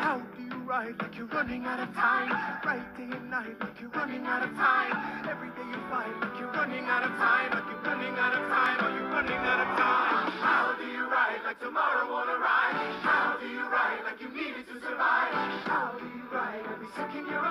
How do you ride like you're running out of time? Right day and night like you're running out of time. Every day you fight like you're running out of time. Like you're running out of time, or you're running out of time. How do you ride like tomorrow won't arrive? How do you ride like you need it to survive? How do you ride every second you're